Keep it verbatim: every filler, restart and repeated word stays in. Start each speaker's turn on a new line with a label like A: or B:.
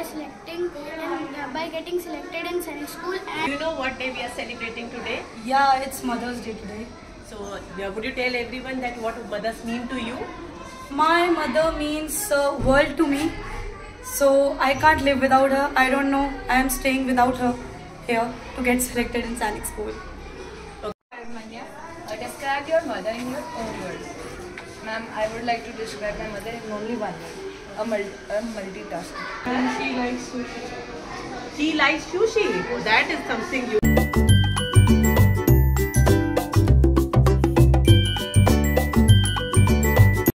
A: by selecting and uh, by getting selected in Sainik School. And
B: Do you know what day we are celebrating today?
C: Yeah, it's Mother's Day today.
B: So, yeah, would you tell everyone that what mothers mean to you?
C: My mother means uh, world to me. So I can't live without her. I don't know. I am staying without her here to get selected in Sainik School.
D: Manya, uh, describe your mother in your own words. Ma'am, I would like to describe my mother in only one word. A, mul a multitasker.
B: She likes sushi. She likes sushi. That is something you...